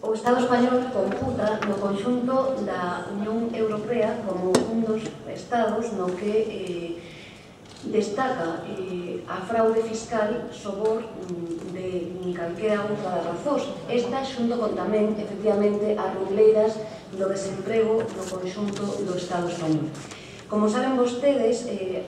O Estado español computa no conxunto da Unión Europea como un dos estados no que destaca a fraude fiscal sobor de calquera outra das razóns. Esta xunto con tamén, efectivamente, as ruileiras do desemprego no conxunto do Estado español. Como saben vostedes,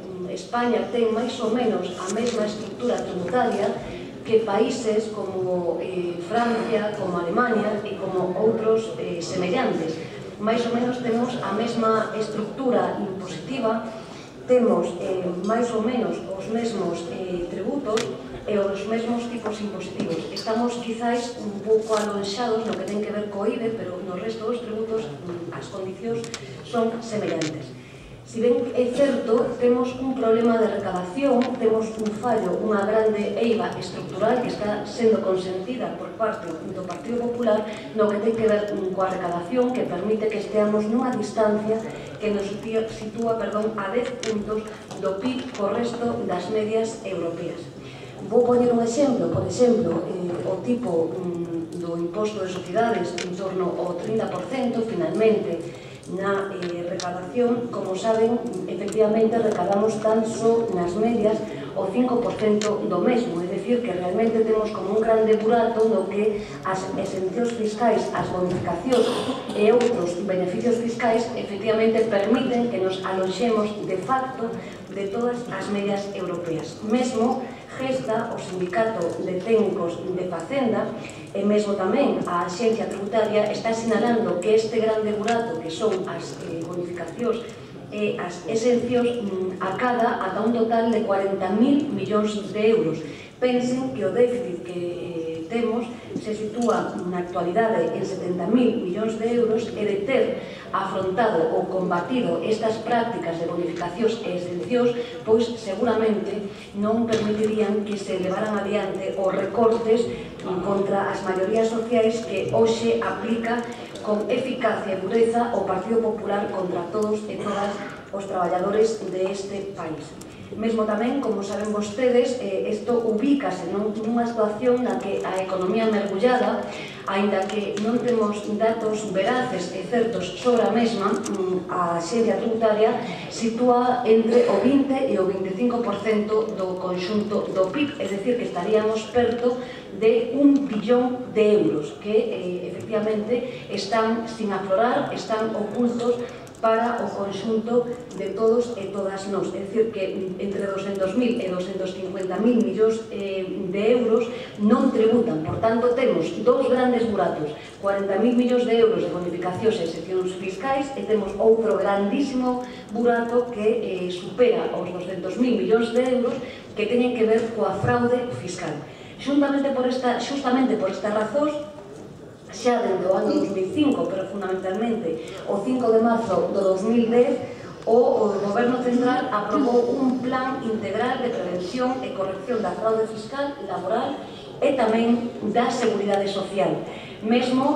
España ten máis ou menos a mesma estructura tributaria que países como Francia, como Alemania e como outros semellantes. Mais ou menos temos a mesma estructura impositiva, temos máis ou menos os mesmos tributos e os mesmos tipos impositivos. Estamos quizáis un pouco alonxados no que ten que ver co IBE, pero no resto dos tributos as condicións son semellantes. Si ben é certo, temos un problema de recadación, temos un fallo, unha grande eiva estructural que está sendo consentida por parte do Partido Popular no que ten que ver coa recadación que permite que esteamos nunha distancia que nos sitúa a 10 puntos do PIB co resto das medias europeas. Vou poñer un exemplo, por exemplo, o tipo do imposto de sociedades en torno ao 30%, finalmente, na recadación, como saben, efectivamente recadamos tan só nas medias o 5% do mesmo, é dicir, que realmente temos como un grande burato no que as exencións fiscais, as bonificacións e outros beneficios fiscais efectivamente permiten que nos alonxemos de facto de todas as medias europeas. Mesmo gesta o Sindicato de Técnicos de Facenda e mesmo tamén a Axencia Tributaria está sinalando que este grande burato que son as bonificacións e as exencións acada ata un total de 40.000 millóns de euros. Pensen que o déficit que temos se sitúa na actualidade en 70.000 millóns de euros e de ter afrontado ou combatido estas prácticas de bonificacións e exencións, pois seguramente non permitirían que se levaran adiante os recortes contra as maiorías sociais que hoxe aplica con eficacia e dureza o Partido Popular contra todos e todas os traballadores deste país. Mesmo tamén, como saben vostedes, isto ubícase nunha situación na que a economía mergullada, aínda que non temos datos veraces e certos sobre a mesma, a Axencia Tributaria sitúa entre o 20 e o 25% do conxunto do PIB, é dicir, que estaríamos perto de 1 billón de euros que efectivamente están sin aflorar, están ocultos para o conxunto de todos e todas nós. É dicir, que entre 200.000 e 250.000 millóns de euros non tributan. Por tanto, temos dous grandes buratos, 40.000 millóns de euros de bonificacións e exencións fiscais e temos outro grandísimo burato que supera os 200.000 millóns de euros que teñen que ver coa fraude fiscal. Justamente por estas razóns, xa dende o ano 2005, pero fundamentalmente o 5 de marzo do 2010, o Goberno Central aprobou un plan integral de prevención e corrección da fraude fiscal, laboral e tamén da seguridade social. Mesmo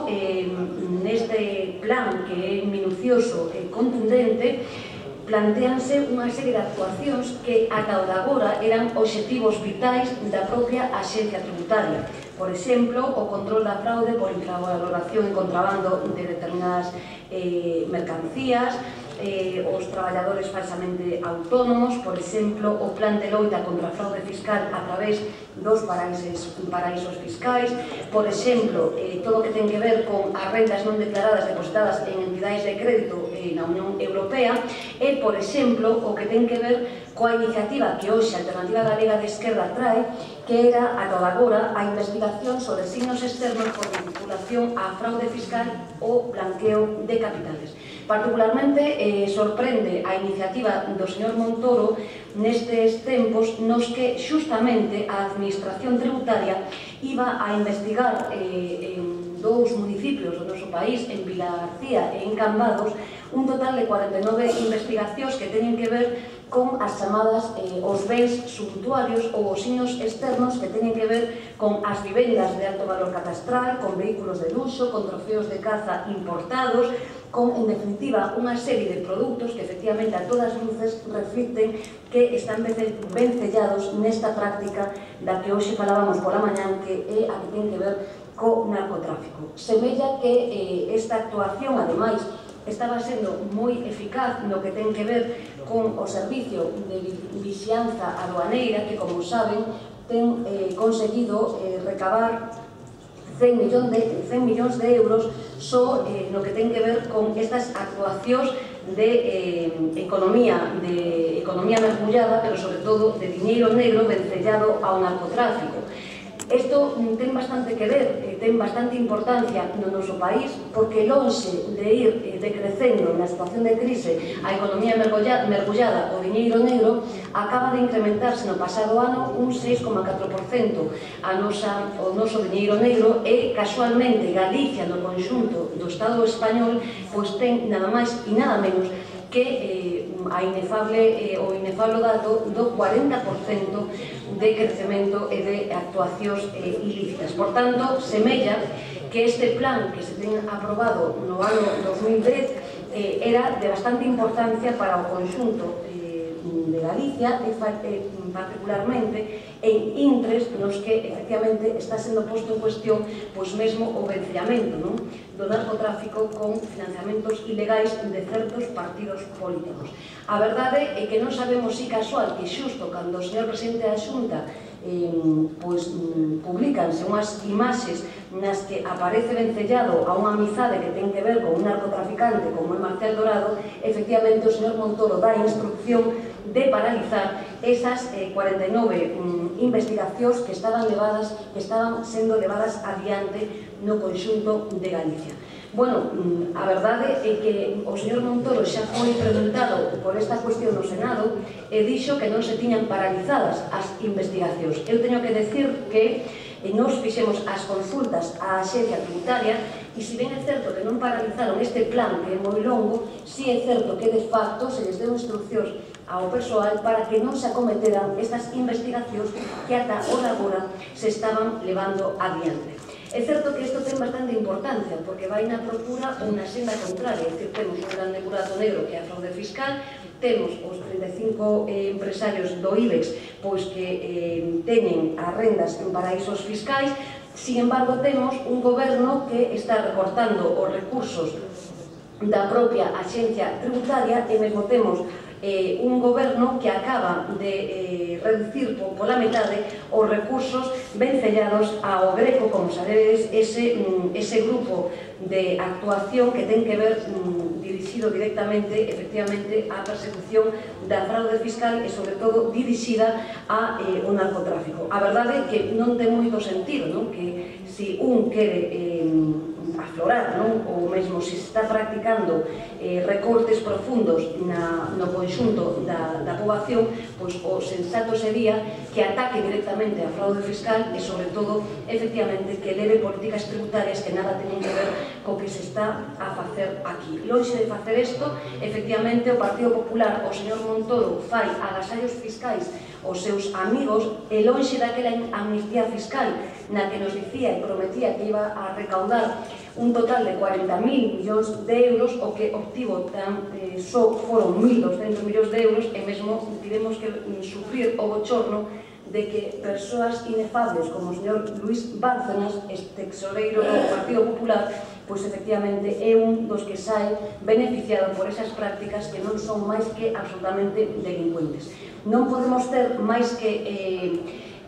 neste plan, que é minucioso e contundente, planteanse unha serie de actuacións que ata o de agora eran obxectivos vitais da propia Axencia Tributaria. Por exemplo, o control da fraude por infravaloración e contrabando de determinadas mercancías, os traballadores falsamente autónomos, por exemplo, o plan de loita contra a fraude fiscal a través dos paraísos fiscais, por exemplo, todo o que ten que ver con as rendas non declaradas depositadas en entidades de crédito na Unión Europea e, por exemplo, o que ten que ver coa iniciativa que hoxe a Alternativa Galega de Esquerda trae, que era, ata agora, a investigación sobre signos externos por vinculación á fraude fiscal ou blanqueo de capitales. Particularmente sorprende a iniciativa do señor Montoro nestes tempos nos que justamente a Administración Tributaria iba a investigar en dous municipios do noso país, en Vilagarcía e en Cambados, un total de 49 investigacións que teñen que ver con as chamadas os bens suntuarios ou os signos externos que teñen que ver con as vivendas de alto valor catastral, con vehículos de luxo, con trofeos de caza importados, con, en definitiva, unha serie de produtos que efectivamente a todas luces reflicten que están vencellados nesta práctica da que hoxe falábamos pola mañán, que é a que ten que ver co narcotráfico. Semella que esta actuación, ademais, estaba sendo moi eficaz no que ten que ver con o servicio de vixianza aduaneira que, como saben, ten conseguido recabar 100 millóns de euros só no que ten que ver con estas actuacións de economía mergullada, pero sobre todo de diñeiro negro vencellado ao narcotráfico. Isto ten bastante que ver, ten bastante importancia no noso país, porque lonxe de ir decrecendo na situación de crise a economía mergullada o diñeiro negro, acaba de incrementarse no pasado ano un 6,4% o noso diñeiro negro, e casualmente Galicia no conxunto do Estado español pois ten nada máis e nada menos que o inefable dato do 40% de crecemento e de actuacións ilícitas. Por tanto, semella que este plan que se ten aprobado no ano 2010 era de bastante importancia para o conxunto de Galicia, e particularmente en intres nos que efectivamente está sendo posto en cuestión pois mesmo o vencellamento do narcotráfico con financiamentos ilegais de certos partidos políticos. A verdade é que non sabemos si casual que xusto cando o señor presidente da Xunta publicanse unhas imaxes nas que aparece vencellado a unha amizade que ten que ver con un narcotraficante como é Marcial Dorado, efectivamente o señor Montoro dá instrucción de paralizar esas 49 investigacións que estaban sendo levadas adiante no conxunto de Galicia. Bueno, a verdade é que o señor Montoro xa foi preguntado por esta cuestión no Senado e dixo que non se tiñan paralizadas as investigacións. Eu teño que decir que nos fixemos as consultas á Axencia Tributaria e se ben é certo que non paralizaron este plan que é moi longo, si é certo que de facto se les deu instruccións ao persoal para que non se acometeran estas investigacións que ata agora se estaban levando adiante. É certo que isto ten bastante importancia, porque vai na procura ou na senda contraria, é dicir, temos un grande burato negro que é a fraude fiscal, temos os 35 empresarios do IBEX pois que teñen as rendas en paraísos fiscais, sin embargo temos un goberno que está recortando os recursos da propia Axencia Tributaria e mesmo temos un goberno que acaba de reducir pola metade os recursos vencellados ao Greco, como sabedes, ese grupo de actuación que ten que ver dirixido directamente, efectivamente, á persecución da fraude fiscal e, sobre todo, dirixida ao narcotráfico. A verdade é que non ten moito sentido, que se un quere aflorar, ou mesmo se está practicando recortes profundos no conxunto da poboación, pois o sensato sería que ataque directamente a fraude fiscal e, sobre todo, efectivamente, que leve políticas tributarias que nada teñen que ver co que se está a facer aquí. Lonxe de facer isto, efectivamente, o Partido Popular, o señor Montoro, fai agasallos fiscais os seus amigos e lonxe daquela amnistía fiscal na que nos dicía e prometía que iba a recaudar un total de 40.000 millóns de euros, o que obtivo só foron 1.200 millóns de euros, e mesmo tivemos que sufrir o bochorno de que persoas inefables como o señor Luis Bárcenas, tesoreiro do Partido Popular, pois efectivamente é un dos que sai beneficiado por esas prácticas que non son máis que absolutamente delincuentes. Non podemos ter máis que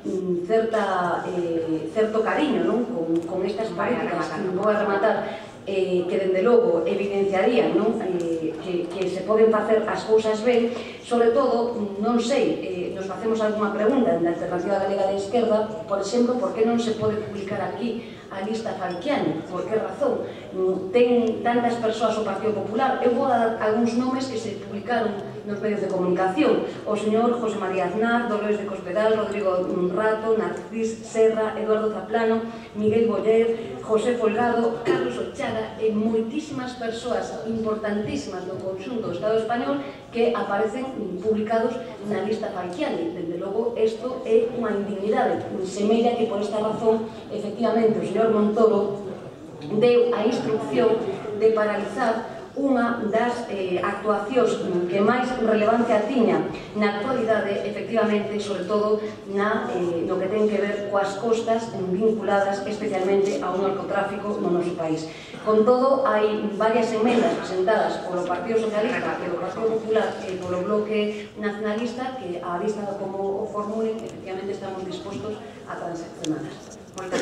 certo cariño con estas políticas, vou a rematar, que dende logo evidenciarían que se poden facer as cousas ben. Sobre todo, non sei, nos facemos algunha pregunta na Alternativa Galega de Esquerda, por exemplo, por que non se pode publicar aquí a lista Falciani? Por que razón? Ten tantas persoas o Partido Popular? Eu vou dar algúns nomes que se publicaron nos medios de comunicación: o señor José María Aznar, Dolores de Cospedal, Rodrigo Rato, Narcís Serra, Eduardo Zaplano, Miguel Boyer, José Folgado, Carlos Ochaga e moitísimas persoas importantísimas do conxunto do Estado español que aparecen publicados na lista Falciani. Dende logo, isto é unha indignidade. Semella que por esta razón, efectivamente, o señor Montoro deu a instrucción de paralizar unha das actuacións que máis relevancia tiña na actualidade, efectivamente, sobre todo no que ten que ver coas costas vinculadas especialmente ao narcotráfico no noso país. Con todo, hai varias emendas presentadas polo Partido Socialista, polo Partido Popular e polo Bloque Nacionalista que, á vista como o formulen, efectivamente estamos dispostos a transaccionalas.